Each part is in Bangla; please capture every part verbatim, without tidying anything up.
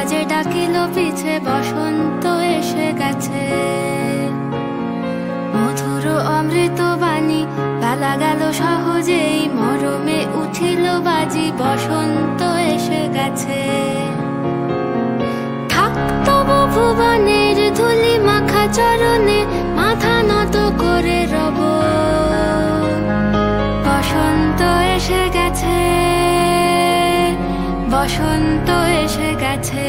বাজে ডাকিল পিছে বসন্ত এসে গেছে। মধুর অমৃত বাণী বেলা গেল সহজেই, মরমে উঠিল বাজি বসন্ত এসে গেছে। থাকতব ভুবনের ধুলি মাখা চরণে মাথা নত করে রব, বসন্ত এসে গেছে, বসন্ত এসে গেছে।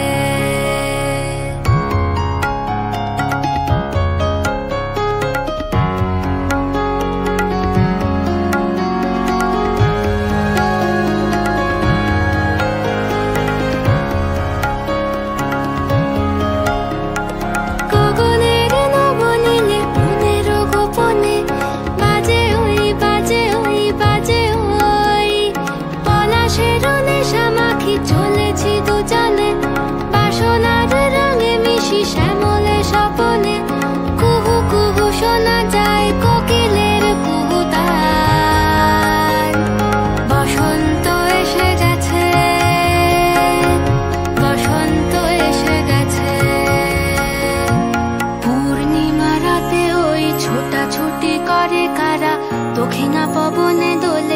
চলেছি দু জালে বাসনার রঙে মিশি শ্যামলে স্বপনে, কুহু কুহু শোনা যায় কোকিলের কুহুতান। বসন্ত এসে গেছে, বসন্ত এসে গেছে। পূর্ণিমা রাতে ওই ছোটাছুটি করে কারা, দক্ষিণা পবনে দোলে